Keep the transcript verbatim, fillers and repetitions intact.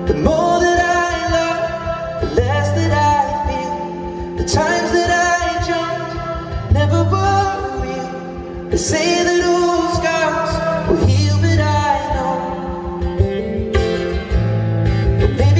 The more that I love, the less that I feel. The times that I jumped never were real. They say that